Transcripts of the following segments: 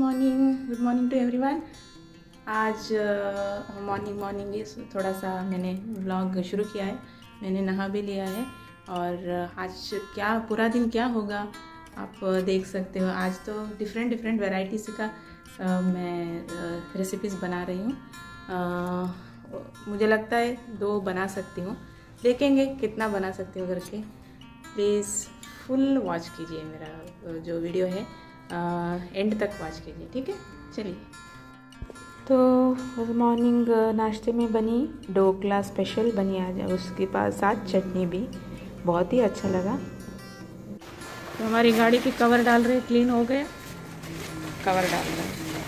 Good morning to everyone. आज morning ही थोड़ा सा मैंने व्लॉग शुरू किया है। मैंने नहा भी लिया है और आज क्या पूरा दिन क्या होगा आप देख सकते हो। आज तो डिफरेंट वैरायटीज़ का मैं रेसिपीज़ बना रही हूँ। मुझे लगता है 2 बना सकती हूँ, देखेंगे कितना बना सकती हूँ करके। प्लीज़ फुल वॉच कीजिए, मेरा जो वीडियो है एंड तक वॉच कीजिए, ठीक है। चलिए, तो मॉर्निंग नाश्ते में बनी ढोकला स्पेशल बनी आज, उसके साथ चटनी भी बहुत ही अच्छा लगा। तो हमारी गाड़ी पे कवर डाल रहे, क्लीन हो गया, कवर डाल रहे।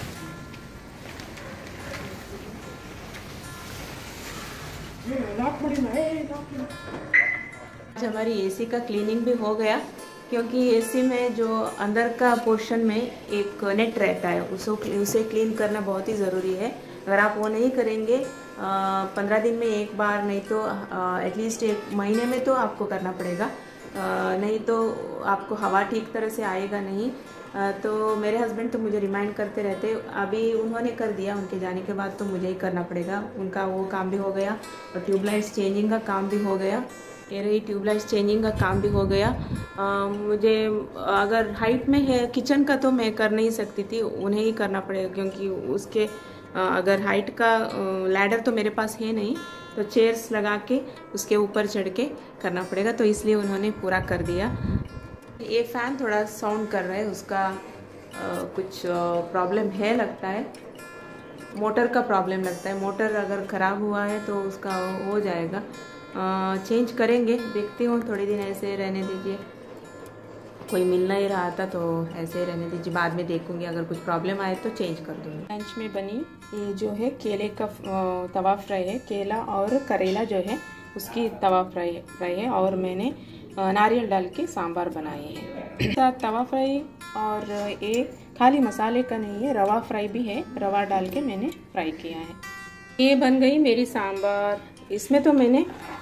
आज हमारी एसी का क्लीनिंग भी हो गया, क्योंकि एसी में जो अंदर का पोर्शन में एक नेट रहता है, उसे क्लीन करना बहुत ही ज़रूरी है। अगर आप वो नहीं करेंगे 15 दिन में एक बार, नहीं तो एटलीस्ट 1 महीने में तो आपको करना पड़ेगा, नहीं तो आपको हवा ठीक तरह से आएगा नहीं। तो मेरे हस्बैंड तो मुझे रिमाइंड करते रहते, अभी उन्होंने कर दिया, उनके जाने के बाद तो मुझे ही करना पड़ेगा। उनका वो काम भी हो गया और ट्यूबलाइट्स चेंजिंग का काम भी हो गया। ये रही ट्यूबलाइट्स चेंजिंग का काम भी हो गया। मुझे अगर हाइट में है किचन का तो मैं कर नहीं सकती थी, उन्हें ही करना पड़ेगा, क्योंकि उसके अगर हाइट का लैडर तो मेरे पास है नहीं, तो चेयर्स लगा के उसके ऊपर चढ़ के करना पड़ेगा, तो इसलिए उन्होंने पूरा कर दिया। ये फ़ैन थोड़ा साउंड कर रहा है, उसका कुछ प्रॉब्लम है लगता है, मोटर का प्रॉब्लम लगता है। मोटर अगर ख़राब हुआ है तो उसका हो जाएगा, चेंज करेंगे। देखती हूँ, थोड़ी दिन ऐसे रहने दीजिए, कोई मिल नहीं रहा था तो ऐसे ही रहने दीजिए, बाद में देखूंगी, अगर कुछ प्रॉब्लम आए तो चेंज कर दूँगी। लंच में बनी ये जो है केले का तवा फ्राई है, केला और करेला जो है उसकी तवा फ्राई है, और मैंने नारियल डाल के सांभर बनाए हैं। साथ तवा फ्राई और एक खाली मसाले का नहीं है, रवा फ्राई भी है, रवा डाल के मैंने फ्राई किया है। ये बन गई मेरी सांभर। इसमें तो मैंने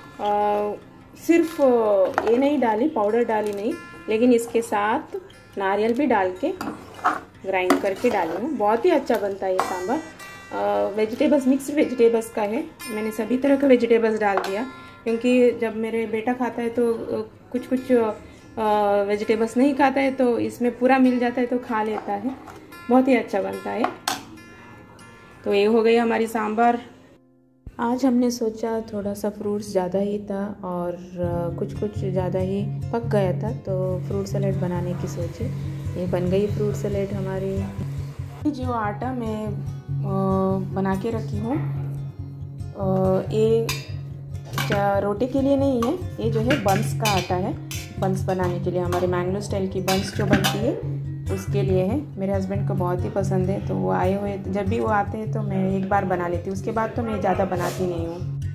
सिर्फ ये नहीं डाली, पाउडर डाली नहीं, लेकिन इसके साथ नारियल भी डाल के ग्राइंड करके डाली हूँ। बहुत ही अच्छा बनता है ये सांभर। वेजिटेबल्स, मिक्स्ड वेजिटेबल्स का है, मैंने सभी तरह के वेजिटेबल्स डाल दिया, क्योंकि जब मेरे बेटा खाता है तो कुछ वेजिटेबल्स नहीं खाता है, तो इसमें पूरा मिल जाता है तो खा लेता है, बहुत ही अच्छा बनता है। तो ये हो गई हमारी सांभर। आज हमने सोचा थोड़ा सा फ्रूट्स ज़्यादा ही था और कुछ ज़्यादा ही पक गया था, तो फ्रूट सैलेड बनाने की सोची। ये बन गई फ्रूट सैलेड हमारी। जो आटा मैं बना के रखी हूँ, ये रोटी के लिए नहीं है, ये जो है बंस का आटा है, बंस बनाने के लिए, हमारे मैंगलो स्टाइल की बंस जो बनती है उसके लिए है। मेरे हस्बैंड को बहुत ही पसंद है, तो वो आए हुए, जब भी वो आते हैं तो मैं एक बार बना लेती हूँ, उसके बाद तो मैं ज़्यादा बनाती नहीं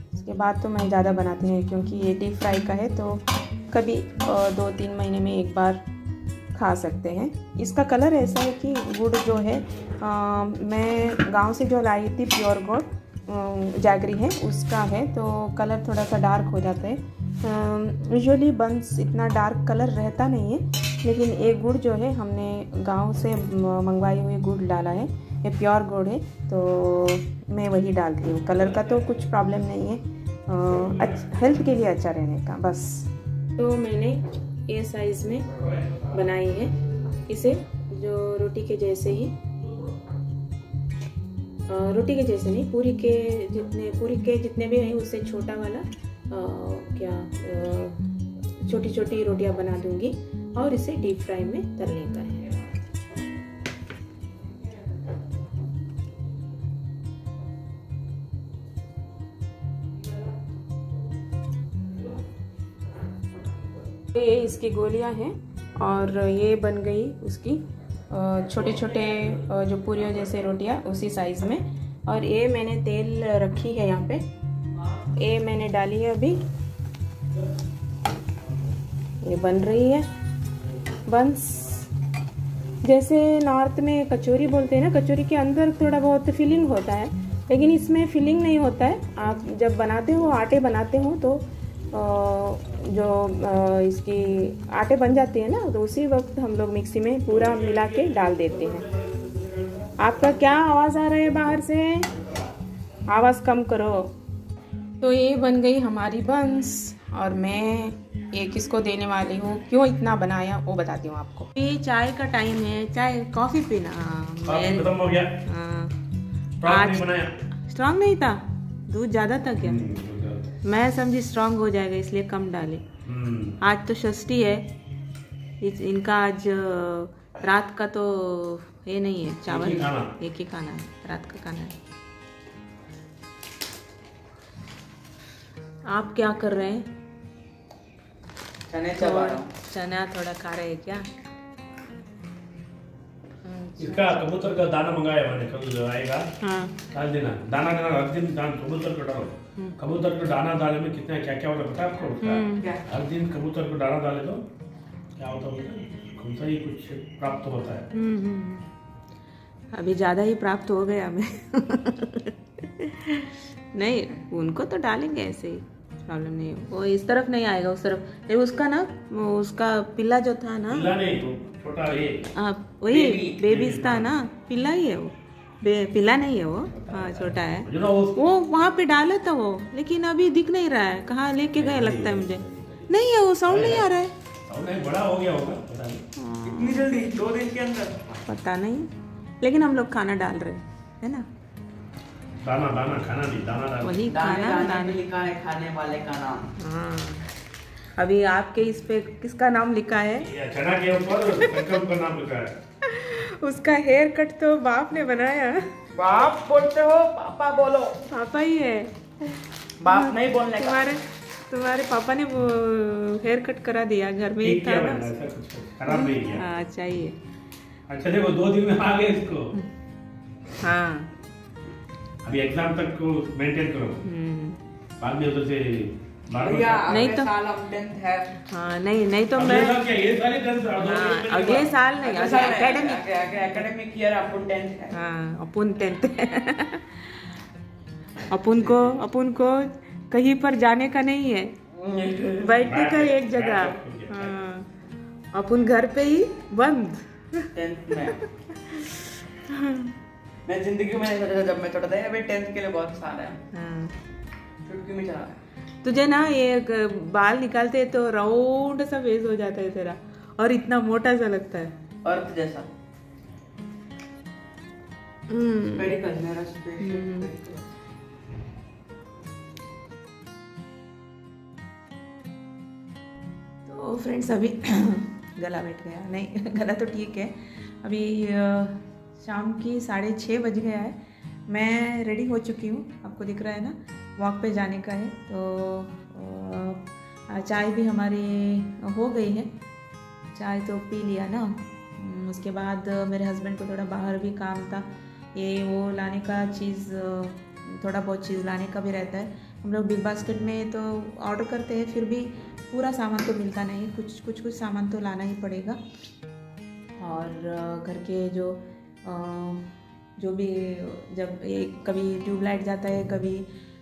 हूँ, क्योंकि ये डीप फ्राई का है, तो कभी 2-3 महीने में एक बार खा सकते हैं। इसका कलर ऐसा है कि गुड़ जो है मैं गांव से जो लाई थी, प्योर गुड़ जैगरी है, उसका है, तो कलर थोड़ा सा डार्क हो जाता है। यूजुअली बंस इतना डार्क कलर रहता नहीं है, लेकिन एक गुड़ जो है हमने गांव से मंगवाई हुई गुड़ डाला है, ये प्योर गुड़ है, तो मैं वही डालती हूँ। कलर का तो कुछ प्रॉब्लम नहीं है, हेल्थ के लिए अच्छा रहने का बस। तो मैंने ये साइज़ में बनाई है, इसे जो रोटी के जैसे ही, रोटी के जैसे नहीं, पूरी के जितने भी हैं उससे छोटा वाला छोटी रोटियां बना दूंगी, और इसे डीप फ्राई में तलने का है। ये इसकी गोलियां हैं, और ये बन गई उसकी छोटे जो पूरियों जैसे रोटियां उसी साइज में। और ये मैंने तेल रखी है यहाँ पे, ये मैंने डाली है अभी, ये बन रही है बंस। जैसे नॉर्थ में कचौरी बोलते हैं ना, कचौरी के अंदर थोड़ा बहुत फिलिंग होता है, लेकिन इसमें फिलिंग नहीं होता है। आप जब बनाते हो, आटे बनाते हो, तो जो इसकी आटे बन जाती है ना, तो उसी वक्त हम लोग मिक्सी में पूरा मिला के डाल देते हैं। आपका क्या आवाज़ आ रहा है बाहर से? आवाज़ कम करो। तो ये बन गई हमारी बंस और मैं एक इसको देने वाली हूँ। क्यों इतना बनाया वो बताती हूँ आपको। ये चाय का टाइम है, चाय कॉफ़ी पीना। खत्म हो गया। आज स्ट्रॉन्ग नहीं था, दूध ज़्यादा था क्या? मैं समझी स्ट्रॉन्ग हो जाएगा इसलिए कम डाले। आज तो षष्ठी है, इनका आज रात का तो ये नहीं है, चावल एक ही खाना है, रात का खाना है। आप क्या कर रहे हैं? चना थोड़ा खा रहे हैं क्या? इसका कबूतर का दाना मंगाया मैंने, कल आएगा। हाँ। डाल देना दाना, हर दिन कबूतर को डालो। कबूतर को दाना डाले में कितना क्या क्या होता है पता है आपको? हर दिन कबूतर को दाना डाले तो क्या होता है, कबूतर ही कुछ प्राप्त होता है। अभी ज़्यादा ही प्राप्त हो गया हमें। नहीं, उनको तो डालेंगे ऐसे ही, प्रॉब्लम नहीं। वो इस तरफ नहीं आएगा, उस तरफ। ये उसका ना, उसका पिल्ला जो था ना, पिल्ला नहीं तो छोटा ये, वही बेबीज था ना, पिल्ला ही है वो, पिल्ला नहीं है वो। हाँ छोटा है वो, वहाँ पे डाला था वो, लेकिन अभी दिख नहीं रहा है। कहाँ लेके गए लगता है मुझे। नहीं है वो, साउंड नहीं आ रहा है। साउंड बड़ा हो गया होगा, पता नहीं इतनी जल्दी 2 दिन के अंदर, पता नहीं। लेकिन हम लोग खाना डाल रहे है ना, दाना खाना नहीं, दाना डाल वही खाना लिखा है, खाने वाले का नाम। हाँ, अभी आपके इस पे किसका नाम लिखा है? चना के ऊपर संकल्प का नाम लिखा है। उसका हेयर कट तो बाप ने बनाया। बाप बोलते हो, पापा बोलो। पापा ही है, बाप नहीं बोलने का। तुम्हारे पापा ने वो हेयर कट करा दिया, घर में ही था ना। खराब नहीं किया। हाँ चाहिए। अच्छा देखो 2 दिन में आ गए इसको। हाँ अभी एग्जाम तक को मेंटेन करो, बाद में उधर से नहीं तो साल अब 10th है। हाँ नहीं तो मैं अगले साल नहीं, एकेडमिक ईयर अपन 10th है। हाँ अपन 10th है। अपन को कहीं पर जाने का नहीं है, बैठने का एक जगह। हाँ अपन घर पे ही बंद। 10th में मैं जिंदगी में नहीं सोचा था जब मैं छोटा था, अभी 10th के लिए बहुत साल है। छुट्टी में चला तुझे ना ये बाल निकालते तो राउंड सा फेस हो जाता है तेरा, और इतना मोटा सा लगता है, अर्थ जैसा। मेरा तो फ्रेंड्स अभी गला बैठ गया, नहीं गला तो ठीक है। अभी शाम की 6:30 बज गया है। मैं रेडी हो चुकी हूँ, आपको दिख रहा है ना, वॉक पे जाने का है। तो चाय भी हमारी हो गई है, चाय तो पी लिया ना। उसके बाद मेरे हस्बैंड को थोड़ा बाहर भी काम था, ये वो लाने का चीज़, थोड़ा बहुत चीज़ लाने का भी रहता है। हम लोग बिग बास्केट में तो ऑर्डर करते हैं, फिर भी पूरा सामान तो मिलता नहीं, कुछ सामान तो लाना ही पड़ेगा। और घर के जो भी, जब ये कभी ट्यूबलाइट जाता है, कभी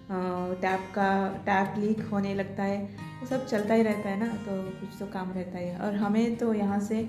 टैप लीक होने लगता है, वो सब चलता ही रहता है ना, तो कुछ तो काम रहता है। और हमें तो यहाँ से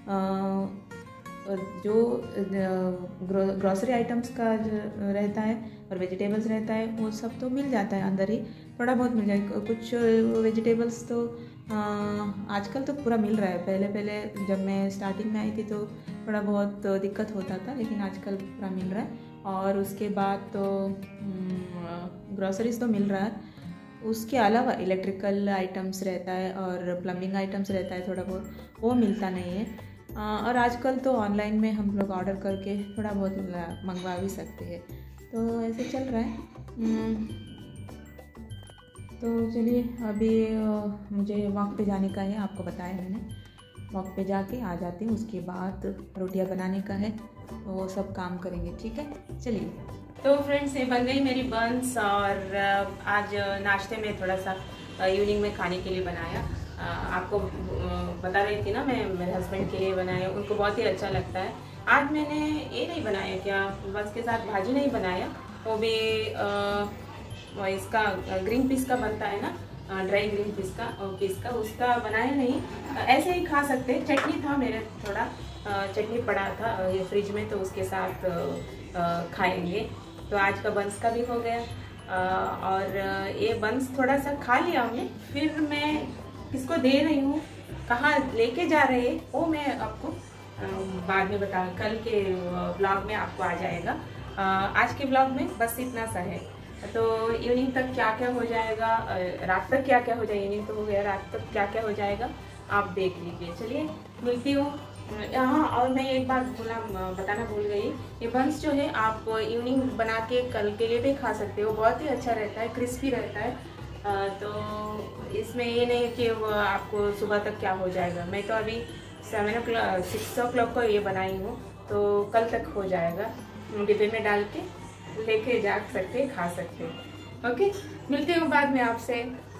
जो ग्रॉसरी आइटम्स का रहता है और वेजिटेबल्स रहता है, वो सब तो मिल जाता है अंदर ही, थोड़ा बहुत मिल जाए। कुछ वेजिटेबल्स तो आजकल तो पूरा मिल रहा है। पहले जब मैं स्टार्टिंग में आई थी तो थोड़ा बहुत दिक्कत होता था, लेकिन आजकल पूरा मिल रहा है। और उसके बाद तो ग्रॉसरीज तो मिल रहा है, उसके अलावा इलेक्ट्रिकल आइटम्स रहता है और प्लम्बिंग आइटम्स रहता है, थोड़ा बहुत वो मिलता नहीं है। और आजकल तो ऑनलाइन में हम लोग ऑर्डर करके थोड़ा बहुत मंगवा भी सकते हैं, तो ऐसे चल रहा है। तो चलिए अभी मुझे वॉक पे जाने का है, आपको बताया मैंने, वॉक पे जाके आ जाती हूँ। उसके बाद रोटियां बनाने का है, तो वो सब काम करेंगे, ठीक है। चलिए, तो फ्रेंड्स ये बन गई मेरी बंस, और आज नाश्ते में थोड़ा सा इवनिंग में खाने के लिए बनाया। आपको बता रही थी ना मैं, मेरे हस्बैंड के लिए बनाया, उनको बहुत ही अच्छा लगता है। आज मैंने ये नहीं बनाया क्या, बंस के साथ भाजी नहीं बनाया, वो भी इसका ग्रीन पीस का बनता है ना, ड्राई ग्रीन पीस का उसका बनाया नहीं, ऐसे ही खा सकते। चटनी था मेरे, थोड़ा चटनी पड़ा था ये फ्रिज में, तो उसके साथ खाएंगे। तो आज का बंस का भी हो गया। और ये बंस थोड़ा सा खा लिया हमने, फिर मैं किसको दे रही हूँ, कहाँ लेके जा रहे हैं, वो मैं आपको बाद में बता, कल के ब्लॉग में आपको आ जाएगा। आज के ब्लॉग में बस इतना सा है। तो इवनिंग तक क्या क्या हो जाएगा, रात तक क्या क्या हो जाएगा, इवनिंग तो हो गया, रात तक क्या क्या हो जाएगा आप देख लीजिए। चलिए मिलती हूँ यहाँ। और मैं एक बात बताना भूल गई, ये बंस जो है आप इवनिंग बना के कल के लिए भी खा सकते हो, बहुत ही अच्छा रहता है, क्रिस्पी रहता है। तो इसमें ये नहीं कि वो आपको सुबह तक क्या हो जाएगा। मैं तो अभी 6 o'clock को ये बनाई हूँ, तो कल तक हो जाएगा। डिब्बे में डाल के लेके जा सकते, खा सकते। ओके, मिलती हूँ बाद में आपसे।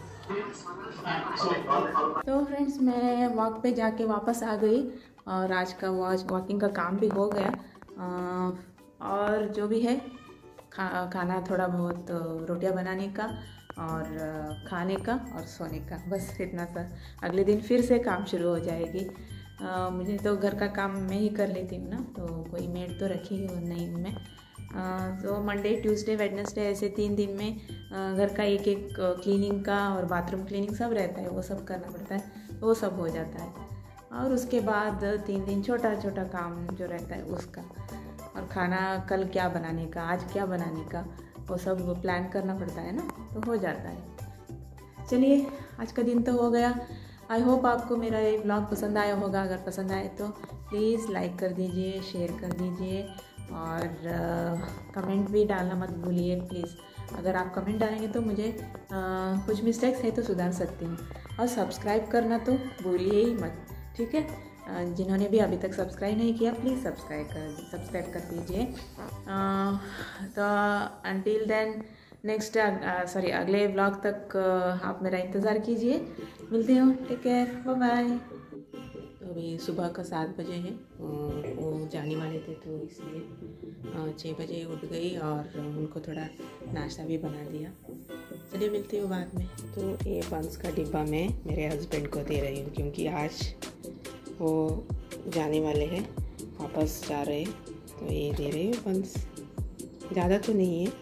तो फ्रेंड्स, मैं वॉक पे जाके वापस आ गई और आज का वॉकिंग का काम भी हो गया। और जो भी है खाना थोड़ा बहुत, रोटियां बनाने का और खाने का और सोने का, बस इतना सा। अगले दिन फिर से काम शुरू हो जाएगी। मुझे तो घर का काम मैं ही कर लेती हूँ ना, तो कोई मेड तो रखी नहीं मैं। तो मंडे, ट्यूसडे, वेडनेसडे ऐसे 3 दिन में घर का एक क्लीनिंग का और बाथरूम क्लीनिंग सब रहता है, वो सब करना पड़ता है, वो सब हो जाता है। और उसके बाद 3 दिन छोटा छोटा काम जो रहता है उसका, और खाना कल क्या बनाने का, आज क्या बनाने का, वो सब प्लान करना पड़ता है ना, तो हो जाता है। चलिए, आज का दिन तो हो गया। आई होप आपको मेरा ये ब्लॉग पसंद आया होगा। अगर पसंद आए तो प्लीज़ लाइक कर दीजिए, शेयर कर दीजिए और कमेंट भी डालना मत भूलिए प्लीज़। अगर आप कमेंट डालेंगे तो मुझे कुछ मिस्टेक्स है तो सुधार सकती हूँ। और सब्सक्राइब करना तो भूलिए ही मत, ठीक है। जिन्होंने भी अभी तक सब्सक्राइब नहीं किया प्लीज़ सब्सक्राइब कर दीजिए। तो अंटिल देन नेक्स्ट अगले ब्लॉग तक आप मेरा इंतज़ार कीजिए। मिलते हो, टेक केयर, बाय बाय। तो अभी सुबह का 7 बजे है, वो जाने वाले थे तो इसलिए 6 बजे उठ गई और उनको थोड़ा नाश्ता भी बना दिया। चलिए मिलती हूँ बाद में। तो ये बंस का डिब्बा मैं मेरे हस्बैंड को दे रही हूँ, क्योंकि आज वो जाने वाले हैं, वापस जा रहे हैं, तो ये दे रही हूँ बंस। ज़्यादा तो नहीं है।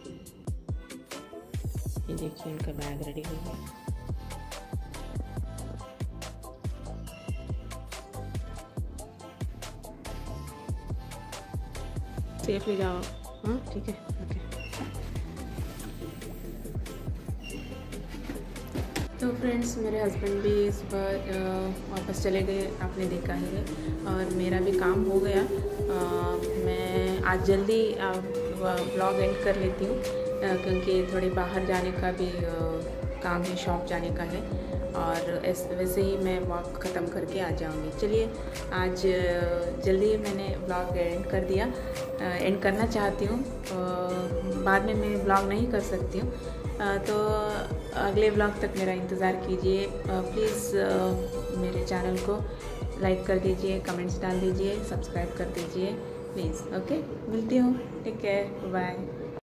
ये देखिए, उनका बैग रेडी हो गया। सेफ ले जाओ, हाँ ठीक है, ओके। तो फ्रेंड्स, मेरे हस्बैंड भी सुबह वापस चले गए, आपने देखा है, और मेरा भी काम हो गया। मैं आज जल्दी ब्लॉग एंड कर लेती हूँ, क्योंकि थोड़ी बाहर जाने का भी काम है, शॉप जाने का है, और वैसे ही मैं वॉक ख़त्म करके आ जाऊँगी। चलिए, आज जल्दी मैंने ब्लॉग एंड कर दिया, एंड करना चाहती हूँ, बाद में मैं ब्लॉग नहीं कर सकती हूँ, तो अगले ब्लॉग तक मेरा इंतज़ार कीजिए। प्लीज़ मेरे चैनल को लाइक कर दीजिए, कमेंट्स डाल दीजिए, सब्सक्राइब कर दीजिए प्लीज़। ओके, मिलती हूँ, टेक केयर, बाय।